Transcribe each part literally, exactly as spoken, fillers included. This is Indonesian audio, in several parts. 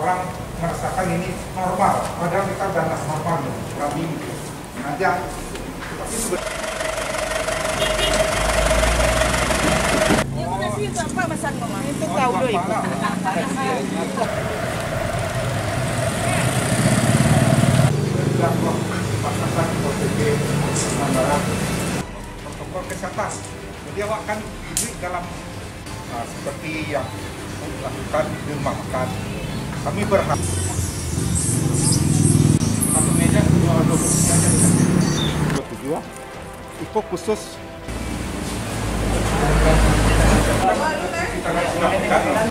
orang merasakan ini normal, padahal kita sudah tidak normal kami ngajak. Tapi sebenarnya itu apa masan mama? Itu tahu dulu ibu. Protokol kesehatan. Jadi awak kan ini dalam uh, seperti yang lakukan di rumah makan. Kami berharap satu meja dua dua dua tujuh itu khusus kita lakukan.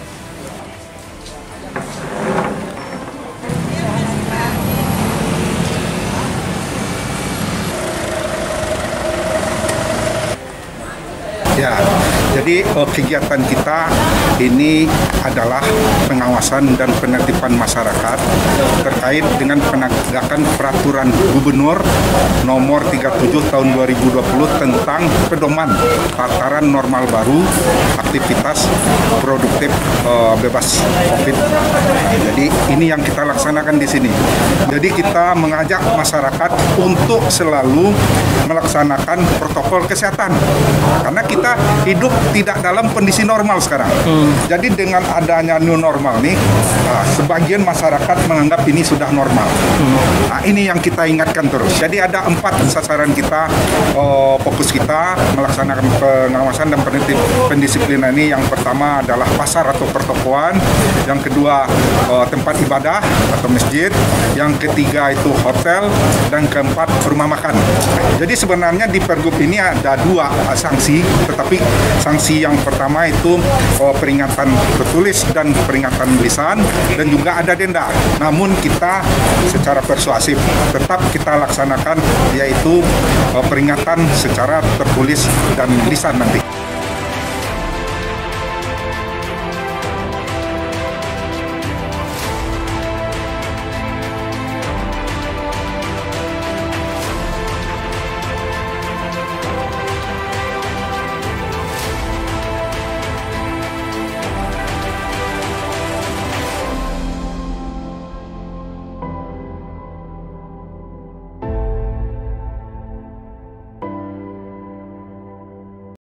Ya, jadi kegiatan kita ini adalah pengawasan dan penertiban masyarakat terkait dengan penegakan peraturan Gubernur nomor tiga puluh tujuh tahun dua ribu dua puluh tentang pedoman tataran normal baru aktivitas produktif uh, bebas COVID. Jadi ini yang kita laksanakan di sini. Jadi kita mengajak masyarakat untuk selalu melaksanakan protokol kesehatan karena kita hidup tidak dalam kondisi normal sekarang. Hmm. Jadi dengan adanya new normal nih, nah, sebagian masyarakat menganggap ini sudah normal. Hmm. Nah, ini yang kita ingatkan terus. Jadi ada empat sasaran kita, oh, fokus kita melaksanakan pengawasan dan pendisiplinan ini. Yang pertama adalah pasar atau pertokoan, yang kedua oh, tempat ibadah atau masjid, yang ketiga itu hotel, dan keempat rumah makan. Jadi sebenarnya di Pergub ini ada dua sanksi. Tapi sanksi yang pertama itu oh, peringatan tertulis dan peringatan lisan, dan juga ada denda. Namun kita secara persuasif tetap kita laksanakan, yaitu oh, peringatan secara tertulis dan lisan nanti.